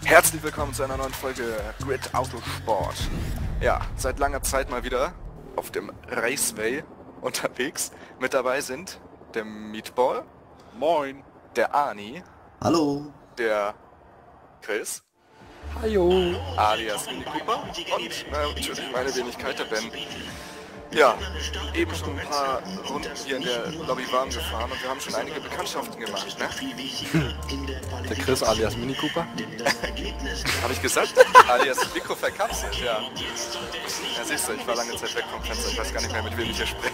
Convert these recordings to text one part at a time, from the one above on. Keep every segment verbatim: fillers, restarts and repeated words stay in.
Herzlich willkommen zu einer neuen Folge Grid Autosport. Ja, seit langer Zeit mal wieder auf dem Raceway unterwegs. Mit dabei sind der Meatball. Moin. Der Ani. Hallo. Der Chris. Hallo. Alias Mini Cooper. Und äh, natürlich meine Wenigkeit, der Ben. Ja, eben schon ein paar Runden hier in der Lobby warm gefahren und wir haben schon einige Bekanntschaften gemacht, ne? Der Chris alias Mini Cooper. Habe ich gesagt? Alias Mikro verkapselt, ja. Ja, siehst du, ich war lange Zeit weg vom Fenster, ich weiß gar nicht mehr, mit wem ich hier spreche.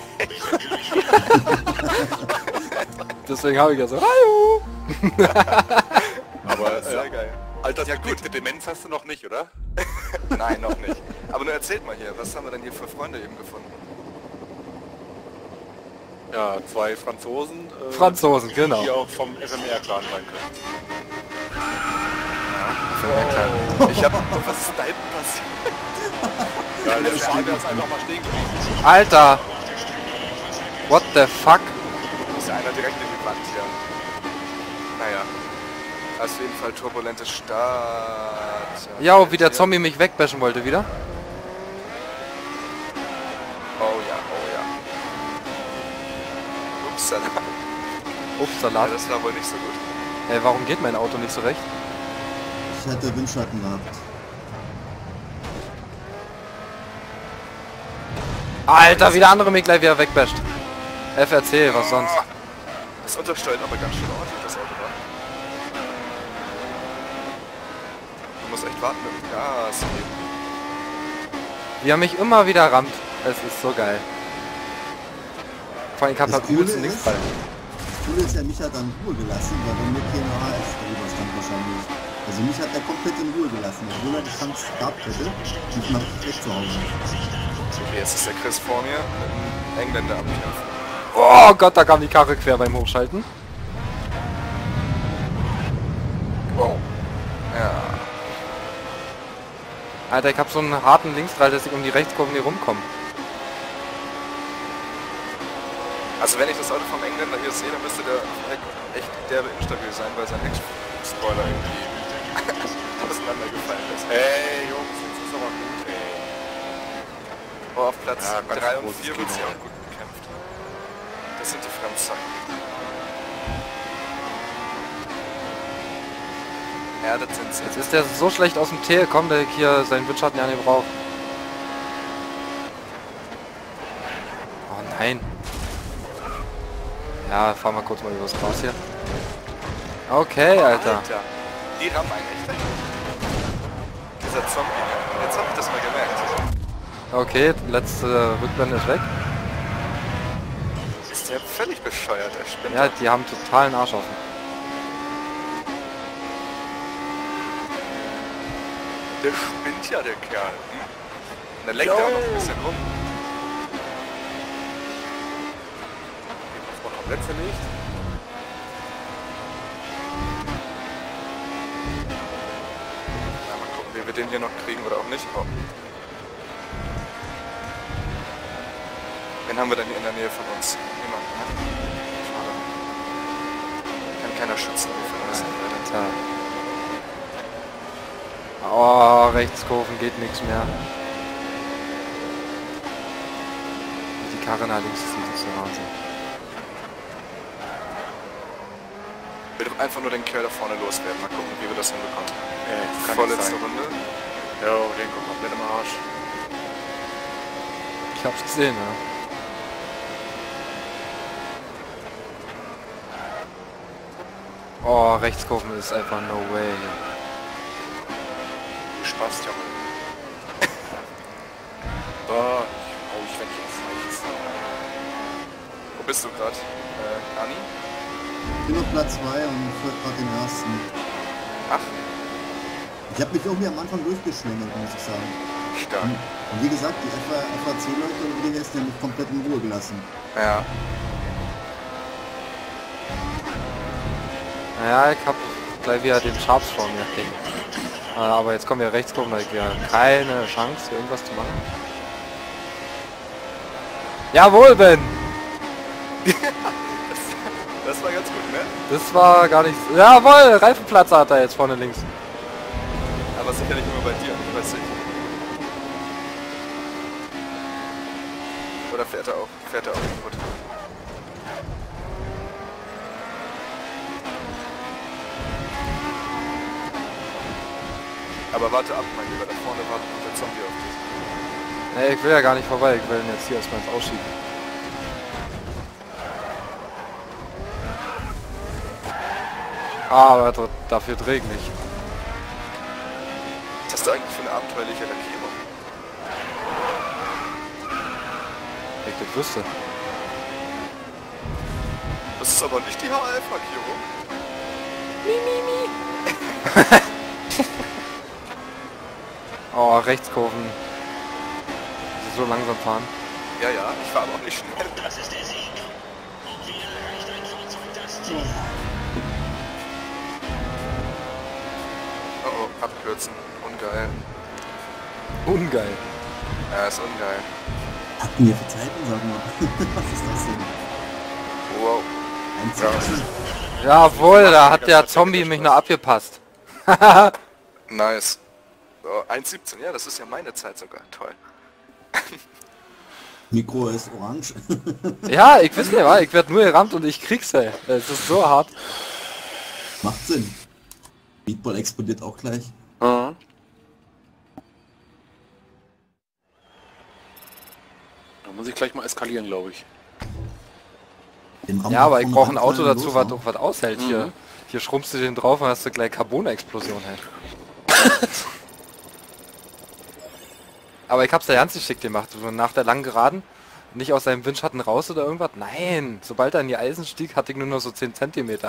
Deswegen habe ich ja so, hallo. Aber sehr ja. Geil. Alter, ja gut, Demenz hast du noch nicht, oder? Nein, noch nicht. Aber nur erzählt mal hier, was haben wir denn hier für Freunde eben gefunden? Ja, zwei Franzosen. Äh, Franzosen, genau. Die auch vom F M R-Clan sein können. Ja, oh. Ich hab... Was ist da hinten passiert? Ja, der Fahrer ist einfach mal stehen geblieben. Alter! What the fuck? Ist ja einer direkt in die Wand, ja. Naja. Auf jeden Fall turbulente Start. Ja, ja wie der Zombie mich wegbashen wollte wieder. Oh ja, oh ja. Upsala. Upsala. Ja, das war wohl nicht so gut. Ey, warum geht mein Auto nicht so recht? Ich hatte Windschatten gehabt. Alter, wie der andere mich gleich wieder wegbasht. F R C, was sonst? Das untersteuert aber ganz schön ordentlich, das Auto war. Du musst echt warten mit dem Gas geben. Wie er mich immer wieder rammt. Es ist so geil. Vor allem, ich hab halt übelst nichts fallen. Das Coole ist ja, mich hat dann in Ruhe gelassen, weil bei mir kein H S drüber stand wahrscheinlich. Also mich hat er komplett in Ruhe gelassen, obwohl er die Chance gehabt hätte, mich mal richtig zu Hause. Okay, jetzt ist der Chris vor mir mit einem Engländer am Kämpfen. Oh Gott, da kam die Karre quer beim Hochschalten. Wow. Ja. Alter, ich hab so einen harten Linksdrall, dass ich um die Rechtskurven hier rumkomme. Also wenn ich das Auto vom Engländer hier sehe, dann müsste der echt derbe instabil sein, weil sein Heck-Spoiler irgendwie auseinandergefallen ist. Hey Jungs, das ist aber gut, ey. Oh, auf Platz ja, drei und vier wird sie auch gut bekämpft. Das sind die Franzosen. Ja, das sind sie. Jetzt ist der so schlecht aus dem Tee gekommen, dass ich hier seinen Windschatten ja nicht brauche. Oh nein. Ja, fahr mal kurz mal übers Gras hier. Okay, Alter. Alter. Die haben einen echt. Dieser Zombie. Jetzt hab ich das mal gemerkt. Okay, letzte Rückblende ist weg. Ist der völlig bescheuert, der spinnt. Ja, die haben totalen Arsch offen. Der spinnt ja, der Kerl. Hm? Und der lenkt ja auch noch ein bisschen rum. Letzte nicht. Ja, mal gucken, wie wir den hier noch kriegen oder auch nicht. Oh. Wen haben wir denn hier in der Nähe von uns? Niemand, ne? Schade. Kann keiner schützen von uns. Alter. Oh, Rechtskurven geht nichts mehr. Die Karre nach links ist nicht so Wahnsinn. Ich will doch einfach nur den Kerl da vorne loswerden. Mal gucken, wie wir das hinbekommen. Ey, kann Vorletzte Runde. Jo, den kommt komplett im Arsch. Ich hab's gesehen, ja. Oh, Rechtskurven ist einfach no way. Du Spaß, Junge. Oh, ich weg jetzt rechts. Wo bist du gerade? Äh, Ani? Ich bin auf Platz zwei und folge gerade den ersten. Ach. Ich habe mich irgendwie am Anfang durchgeschlängelt, muss ich sagen. Stark. Und, und wie gesagt, die F A C-Leute und die haben mich komplett in Ruhe gelassen. Ja. Naja, ich hab gleich wieder den Sharps vor mir. Aber jetzt kommen wir rechts gucken, da ich wieder keine Chance, hier irgendwas zu machen. Jawohl, Ben! Das war ganz gut, ne? Das war gar nicht... Jawohl, Reifenplatz hat er jetzt vorne links. aber sicherlich nur bei dir, ich weiß nicht. Oder fährt er auch, fährt er auch kaputt? Aber warte ab, mein Lieber, da vorne wartet noch der Zombie auf dich. Nee, ich will ja gar nicht vorbei, ich will ihn jetzt hier erstmal ins Ausschieben. Ah, aber dafür trägt nicht. Was hast du eigentlich für eine abenteuerliche Lackierung? Ich das wüsste. Das ist aber nicht die H F-Markierung. Oh, Rechtskurven. So langsam fahren. Ja, ja, ich fahre aber auch nicht schnell. Das ist der Sieg. Und wie erreicht ein Fahrzeug das Ziel? Oh, oh, abkürzen. Ungeil. Ungeil. Ja, ist ungeil. Hatten wir für Zeiten, sag mal. Was ist das denn? Wow. Ein Zeichen. Jawohl, da hat der Zombie mich noch abgepasst. Nice. So, eins siebzehn, ja, das ist ja meine Zeit sogar. Toll. Mikro ist orange. Ja, ich weiß nicht, wa? Ich werde nur gerammt und ich krieg's, ey. Es ist so hart. Macht Sinn. Meatball explodiert auch gleich. Mhm. Da muss ich gleich mal eskalieren, glaube ich. Den Rampen Ja, aber ich vorne brauche ein Auto reinfallen, dazu, los, was ne? auch was aushält. Hier, hier schrumpfst du den drauf und hast du gleich Carbon-Explosion, hey. Aber ich hab's ja ganz geschickt gemacht. So nach der langen Geraden, nicht aus seinem Windschatten raus oder irgendwas. Nein, sobald er in die Eisen stieg, hatte ich nur noch so zehn Zentimeter.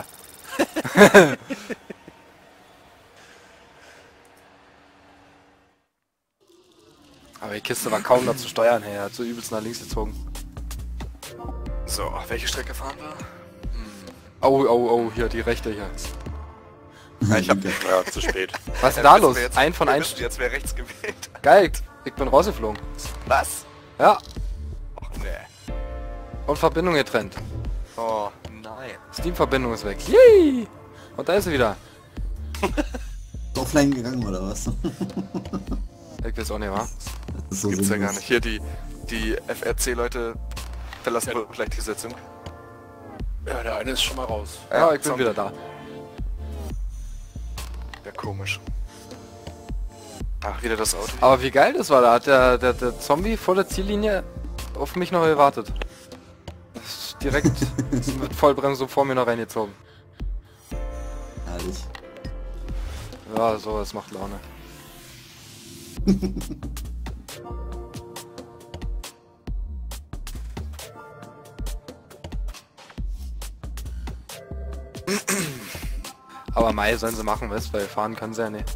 Aber die Kiste war kaum noch zu steuern, hey. Er hat so übelst nach links gezogen. So, welche Strecke fahren wir? Oh, oh, oh, hier, die rechte hier. Ja, ich hab... Ja, zu spät. Was ist denn Ja, da wissen los? wir jetzt- Ein von wir ein... wissen jetzt, wer rechts gewählt. Geil, ich bin rausgeflogen. Was? Ja, Och, nee. und Verbindung getrennt. Oh, nein. Steam-Verbindung ist weg. Yay! Und da ist sie wieder. Ist offline gegangen oder was? Ich weiß auch nicht, wa? Das ist so Gibt's ja sinnlos. gar nicht. Hier, die, die F R C-Leute verlassen wohl gleich die Sitzung. Ja, der eine ist schon mal raus. Ja, ich bin Zombie. wieder da. Ja, komisch. Ach, wieder das Auto. Aber wie geil das war, da hat der, der, der Zombie vor der Ziellinie auf mich noch gewartet. Ist direkt mit Vollbremsung vor mir noch reingezogen. Herrlich. Ja, so, das macht Laune. Aber Mai sollen sie machen, weißt, weil fahren kann sie ja nicht.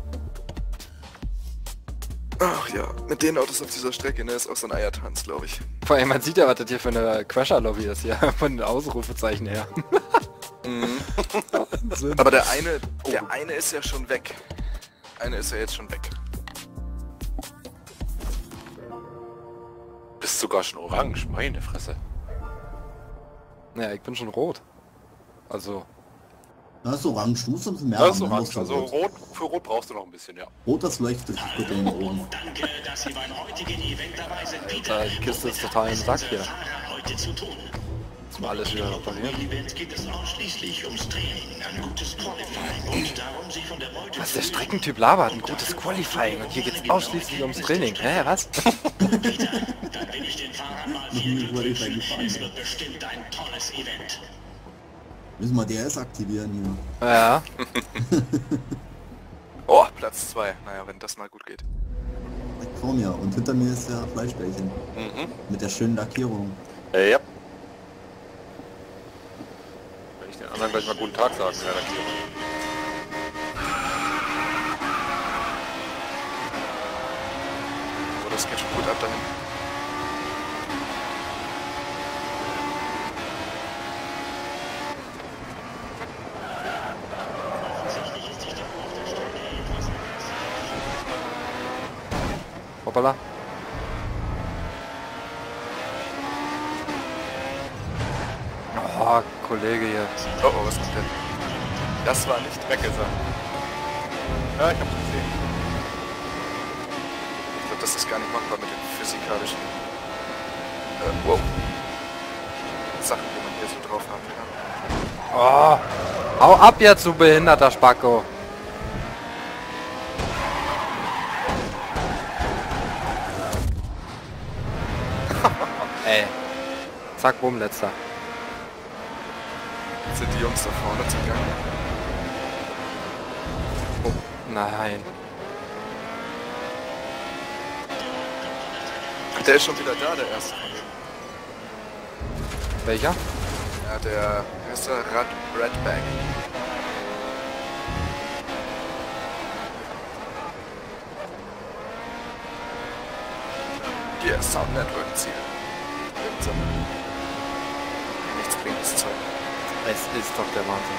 Ach ja, mit den Autos auf dieser Strecke, ne, ist auch so ein Eiertanz, glaube ich. Vor allem, man sieht ja, was das hier für eine Crasher-Lobby ist, ja, von den Ausrufezeichen her. Wahnsinn. Aber der eine, der eine ist ja schon weg. Eine ist ja jetzt schon weg. Bist sogar schon orange, meine Fresse. Ja, ich bin schon rot. Also, Das ist orange, du musst ein bisschen mehr Das ist haben, dann orange. musst du Also rot. rot, für rot brauchst du noch ein bisschen, ja. Rot, das leuchtet richtig gut in den Augen. Danke, dass Sie beim heutigen Event dabei sind, Peter. Alter, die Kiste ist total im Sack hier. Fahrer heute zu tun. ist mal alles wieder Beim repariert. Event geht es ausschließlich ums Training, ein gutes Qualifying und darum, sich von der Beute Was der Streckentyp labert, ein gutes Qualifying und hier geht's ausschließlich ums Training. Hä, was? Peter, dann bin ich den Fahrern mal Noch nie viel Glück Qualifying wünschen. gefahren. Es wird bestimmt ein tolles Event. Müssen wir D R S aktivieren hier. Ja, Oh, Platz zwei. Naja, wenn das mal gut geht. Direkt vor mir. Und hinter mir ist der Fleischbällchen. Mhm. Mit der schönen Lackierung. Äh, ja. Wenn ich den anderen gleich mal guten Tag sagen, ja, dann geht So, das geht schon gut ab dahin. hoppala. Oh, Kollege hier. Oh, oh, was kommt denn? Das war nicht weggesagt. Ja, ich hab's gesehen. das ist gar nicht machbar mit den physikalischen äh, wow. Sachen, die man hier so drauf hat. Ja. Oh, hau ab jetzt, du behinderter Spacko. Ey. Zack, bumm, letzter. Jetzt sind die Jungs da vorne zugange. Oh, nein. Der ist schon wieder da, der erste. Welcher? Ja, der erste Rad Redback. Hier, Sound Network Ziel. Nichts bringendes Zeug. Es ist doch der Wahnsinn.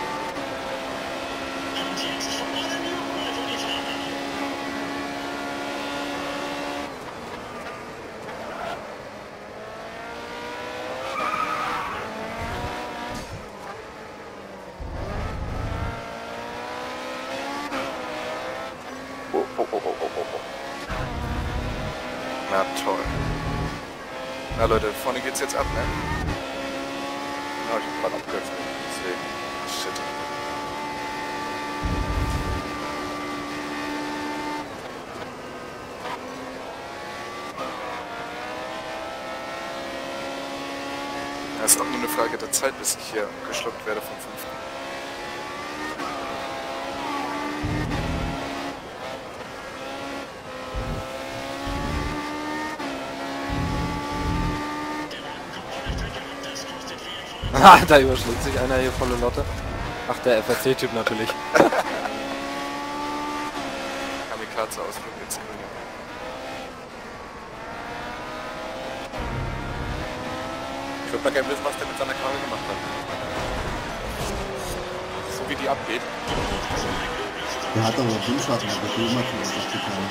Oh, oh, oh, oh, oh, oh. Na toll. Na Leute, vorne geht's jetzt ab, ne? Ja, ich hab grad abgekürzt. Deswegen. Shit. Es ist auch nur eine Frage der Zeit, bis ich hier geschluckt werde vom fünften. Ah, da überschlägt sich einer hier volle Lotte. Ach, der F R C-Typ natürlich. Kamikaze-Ausflug ins Grüne. Ich würde mal gerne wissen, was der mit seiner Karre gemacht hat. So wie die abgeht. Der hat aber Windschatten, aber die immer für uns getan.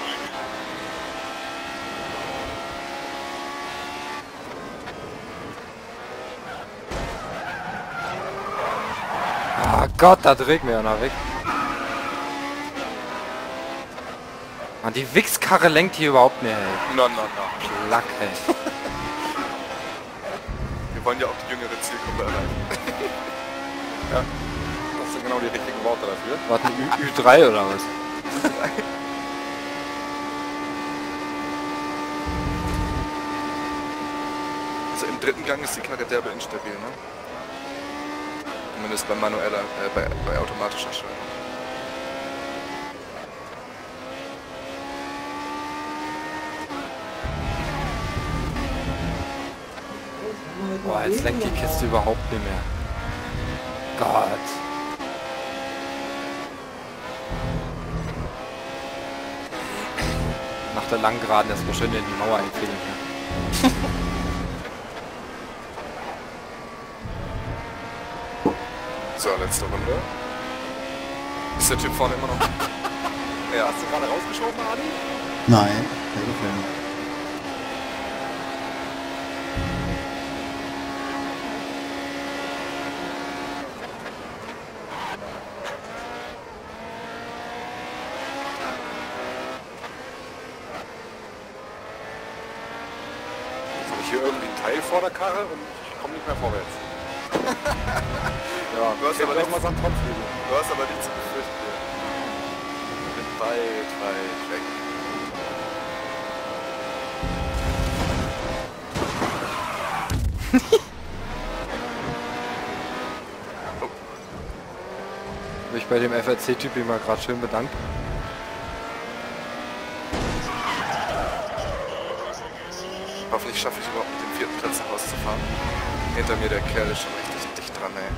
Ah Gott, da dreht mir einer weg. Mann, die Wichskarre lenkt hier überhaupt nicht, ey. Na, na, na. Lack, ey. Wir wollen ja auch die jüngere Zielgruppe erreichen. Ja. Das sind genau die richtigen Worte dafür. Warten, Ü drei oder was? Also im dritten Gang ist die Karre derbe instabil, ne? Zumindest bei manueller, äh, bei, bei automatischer Steuerung. Boah, jetzt lenkt die Kiste überhaupt nicht mehr. Gott. Nach der langen Geraden erstmal schön in die Mauer einfädeln hier. So, letzte Runde. Ist der Typ vorne immer noch? Ja. Hast du gerade rausgeschoben, Adi? Nein, der gefällt mir. Jetzt habe ich hier irgendwie ein Teil vor der Karre und ich komme nicht mehr vorwärts. Ja, Du hast aber irgendwas nichts- am Tropflügel. Du hast aber nichts zu befürchten hier. Ich bin weit, weit weg. Mich bei dem F R C-Typ immer gerade schön bedankt. Hoffentlich schaffe ich überhaupt mit dem vierten Platz nach Hause zu fahren. Hinter mir der Kerl ist schon richtig dicht dran, ey.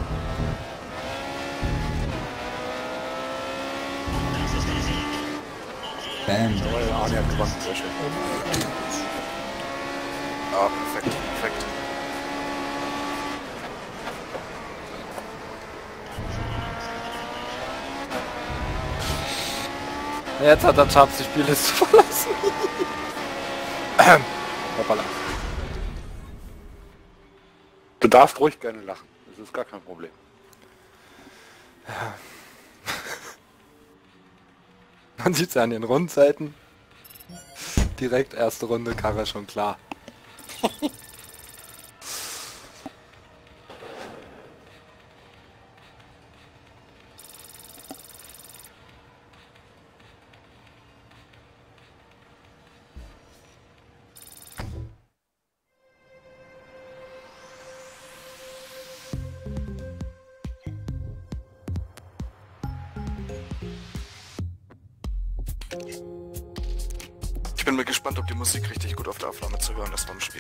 Bam. Aber der Adi hat gewonnen, sehr schön. Ah, perfekt, perfekt. Jetzt hat er Chaps die Spielliste verlassen. Hoppala. Du darfst ruhig gerne lachen. Das ist gar kein Problem. Man sieht es ja an den Rundseiten. Direkt erste Runde Karre schon klar. Ich bin mir gespannt, ob die Musik richtig gut auf der Aufnahme zu hören ist beim Spiel.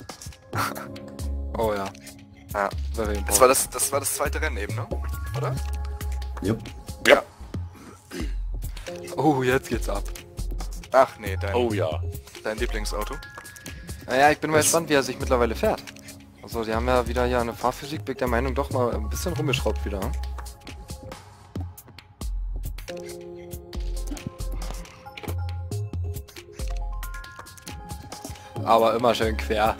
Oh ja. Ja. Das war das, das war das zweite Rennen eben, ne? Oder? Jupp. Ja. Oh, jetzt geht's ab. Ach nee, dein, Oh ja. dein Lieblingsauto. Naja, ich bin mal gespannt, wie er sich mittlerweile fährt. Also, die haben ja wieder hier eine Fahrphysik, bin ich der Meinung, doch mal ein bisschen rumgeschraubt wieder. Hm? Aber immer schön quer.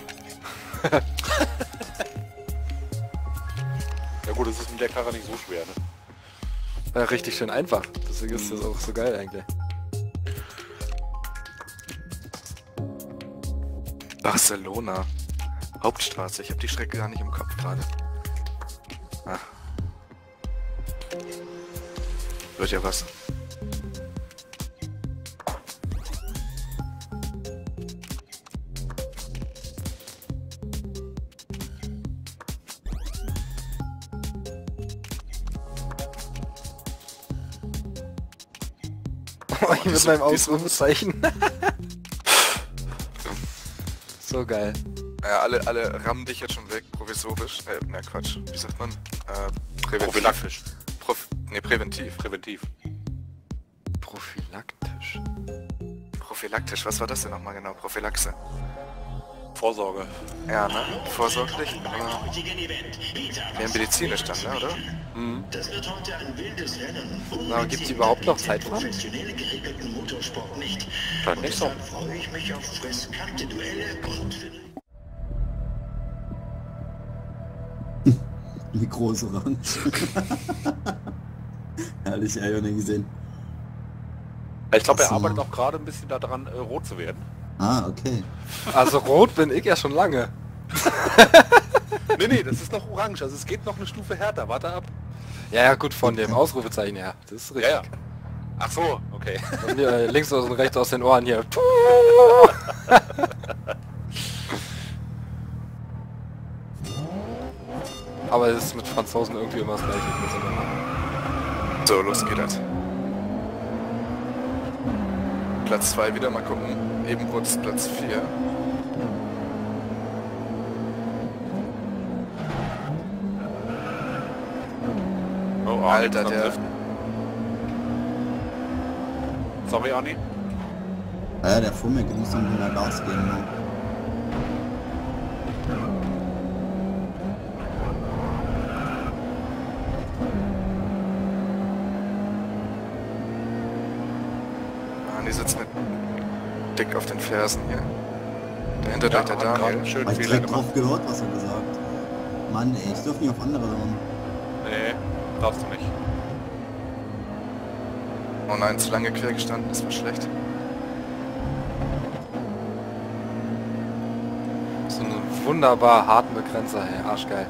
Ja gut, es ist mit der Karre nicht so schwer, ne? Ja, richtig schön einfach. Deswegen ist das auch so geil eigentlich. Barcelona. Hauptstraße. Ich habe die Strecke gar nicht im Kopf gerade. Ah. Wird ja was. Ich mit meinem Ausrufezeichen. So geil. Ja, alle, alle rammen dich jetzt schon weg, provisorisch. Äh, na Quatsch. Wie sagt man? Äh, präventiv. Prophylaktisch. Prof nee, präventiv. Präventiv. Prophylaktisch. Prophylaktisch, was war das denn nochmal genau? Prophylaxe. Vorsorge. Ja, ne? Vorsorglich, aber heutigen Event. mehr medizinisch dann, ne, oder? Das wird heute ein wildes Rennen. Na, gibt's überhaupt noch Zeitfahren? Professionell geregelten Motorsport nicht. Dann Und nicht so. deshalb freue ich mich auf riskante Duelle und Wie groß orange. Herrlich, ey, ich gesehen. Ich glaube, er Ach so. arbeitet auch gerade ein bisschen daran, äh, rot zu werden. Ah, okay. Also rot bin ich ja schon lange. Nee, nee, das ist noch orange. Also es geht noch eine Stufe härter. Warte ab. Ja, ja, gut, von dem Ausrufezeichen her. Das ist richtig. Ja, ja. Ach so, okay. Und hier, äh, links und rechts aus den Ohren hier. Aber es ist mit Franzosen irgendwie immer das gleiche. So, los geht das. Platz zwei wieder, mal gucken. Ebenbrutz Platz vier. Oh, Alter, jetzt der... noch Sorry, Arni. Ja, der vor mir muss dann wieder Gas geben. Ne? Arni sitzt mit dick auf den Fersen hier. Dahinter Ja, durch der hat gerade Daniel. einen schönen Hab ich Fehler direkt gemacht. drauf gehört, was er gesagt hat. Mann, ey, ich dürfte nicht auf andere hören. Nee, darfst du nicht. Oh nein, zu lange quer gestanden, das war schlecht. So einen wunderbar harten Begrenzer, hey, arschgeil.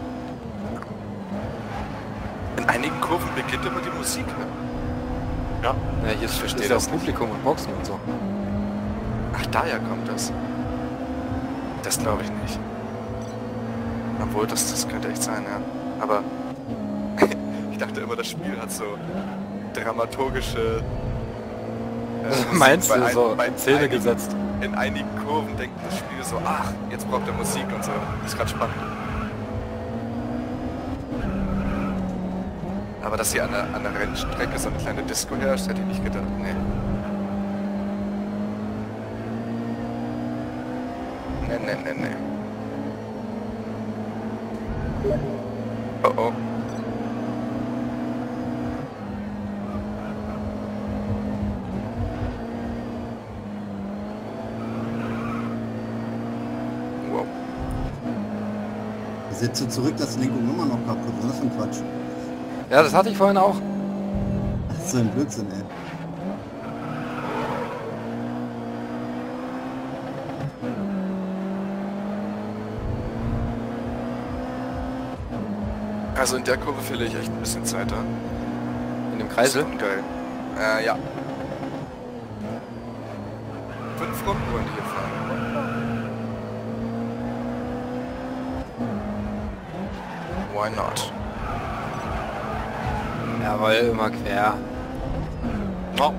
In einigen Kurven beginnt immer die Musik, ne? Ja. Ja, hier ist, verstehe ist ja das auch Publikum und Boxen und so. Ach, daher kommt das. Das glaube ich nicht. Obwohl, das, das könnte echt sein, ja. Aber ich dachte immer, das Spiel hat so dramaturgische... Äh, Meinst bei du, ein- so bei in Szene einigen- gesetzt? In einigen Kurven denkt das Spiel so, ach, jetzt braucht er Musik und so. Ist gerade spannend. Aber dass hier an der, an der Rennstrecke so eine kleine Disco herrscht, hätte ich nicht gedacht. Nee. Nee, nee, nee, nee. Oh oh. Wow. Ich sitze zurück, dass die Lenkung immer noch kaputt ist. Was ist das für ein Quatsch? Ja, das hatte ich vorhin auch. Das ist so ein Blödsinn, ey. Also in der Kurve verliere ich echt ein bisschen Zeit da. In dem Kreisel? Geil. Äh, ja. Fünf Runden wollen die hier fahren. Why not? Jawohl, immer quer. No.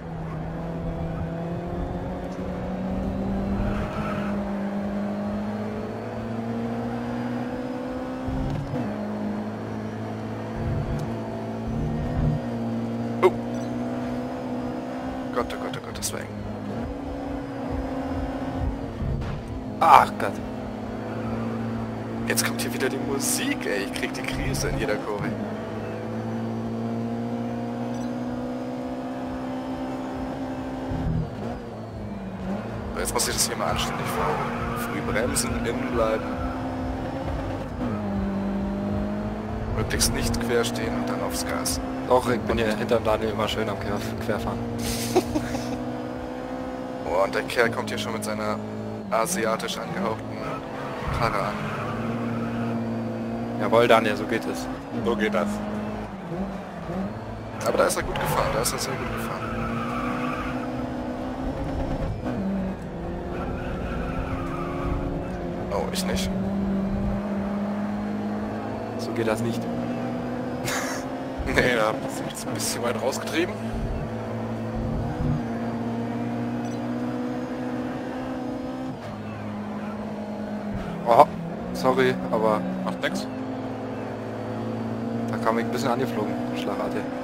Oh. Gott, oh Gott, oh Gott, das war eng. Ach Gott. Jetzt kommt hier wieder die Musik, ey. Ich krieg die Krise in jeder Kurve. Jetzt muss ich das hier mal anständig fahren. Früh bremsen, innen bleiben. Möglichst nicht quer stehen und dann aufs Gas. Doch, ich bin hier hinterm Daniel immer schön am Quer Querfahren. Oh, und der Kerl kommt hier schon mit seiner asiatisch angehauchten Karre an. Jawohl, Daniel, so geht es. So geht das. Aber da ist er gut gefahren, da ist er sehr gut gefahren. Oh, ich nicht. So geht das nicht. Nee, da sind jetzt ein bisschen weit rausgetrieben. Oh, sorry, aber Macht nix. da kam ich ein bisschen angeflogen, Schlagartig.